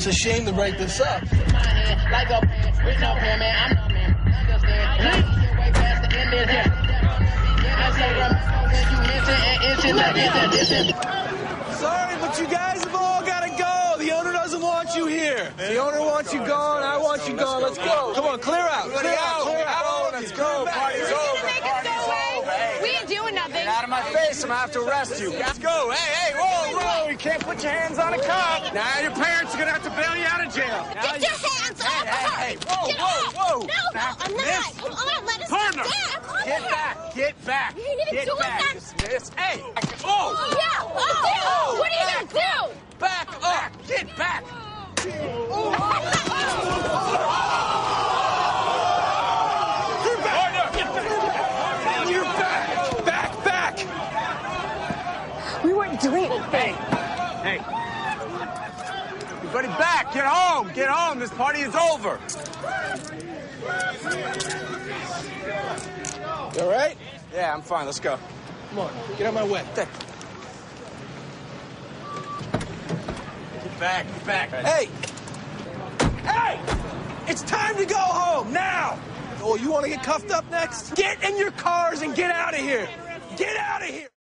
a shame to break this up. Like a with no pen, man, I'm not man. Understand? And I see your way past the end of this. I say remember when you mention and itching like it's. Sorry, but you guys have all got to go. The owner doesn't want you here. The owner wants you gone. I want you gone. Let's go. Come on, clear out. Clear out. Clear out. Let's go. Party's over. We ain't doing nothing. Get out of my face. I'm going to have to arrest you. Let's go. Hey, whoa. You can't put your hands on a cop. Now your parents are going to have to bail you out of jail. Get your hands off her. Hey, whoa. No, I'm not. Come on, let us Partner. Get back. You ain't even doing that. Dismiss. Hey. Oh. Yeah. What are you going to do? Back up. Get back. You're back. We weren't doing anything. Hey. Everybody back. Get home. This party is over. You all right? Yeah, I'm fine. Let's go. Come on, get out of my way. Get back. Hey! It's time to go home, now! Oh, you want to get cuffed up next? Get in your cars and get out of here! Get out of here!